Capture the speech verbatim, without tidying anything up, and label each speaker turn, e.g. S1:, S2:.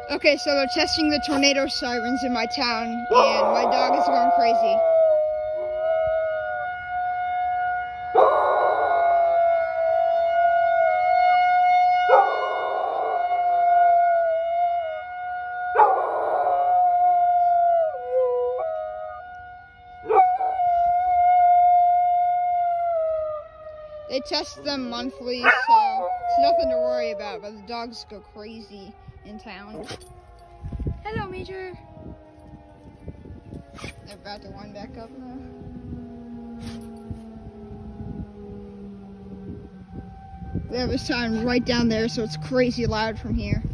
S1: Okay, so they're testing the tornado sirens in my town, and my dog is going crazy. They test them monthly, so it's nothing to worry about, but the dogs go crazy in town. Hello, Major. They're about to wind back up now. They have a sign right down there, so it's crazy loud from here.